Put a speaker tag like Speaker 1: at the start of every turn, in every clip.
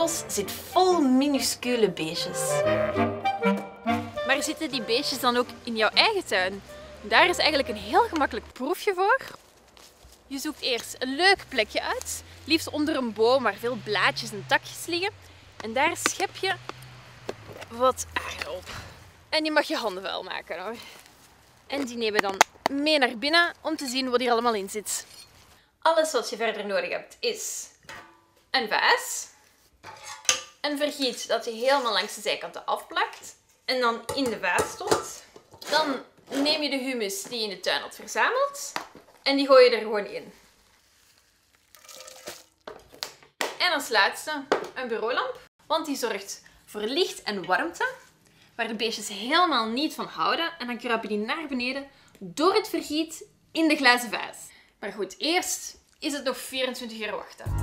Speaker 1: bos zit vol minuscule beestjes.
Speaker 2: Maar zitten die beestjes dan ook in jouw eigen tuin? Daar is eigenlijk een heel gemakkelijk proefje voor. Je zoekt eerst een leuk plekje uit, liefst onder een boom waar veel blaadjes en takjes liggen. En daar schep je wat aarde op. En die mag je handen vuil maken hoor. En die nemen we dan mee naar binnen om te zien wat hier allemaal in zit. Alles wat je verder nodig hebt is een vaas, een vergiet dat je helemaal langs de zijkanten afplakt en dan in de vaas stopt. Dan neem je de humus die je in de tuin had verzameld en die gooi je er gewoon in. En als laatste een bureaulamp, want die zorgt voor licht en warmte, waar de beestjes helemaal niet van houden. En dan kruipen die naar beneden door het vergiet in de glazen vaas. Maar goed, eerst is het nog 24 uur wachten.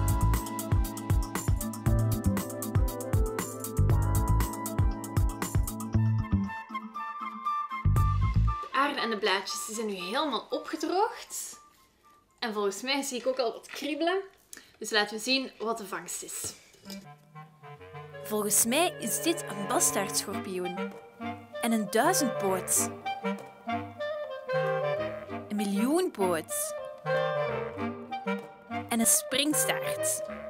Speaker 2: De aarde en de blaadjes die zijn nu helemaal opgedroogd. En volgens mij zie ik ook al wat kriebelen. Dus laten we zien wat de vangst is.
Speaker 3: Volgens mij is dit een bastaardschorpioen. En een duizendpoot. Een miljoenpoot. En een springstaart.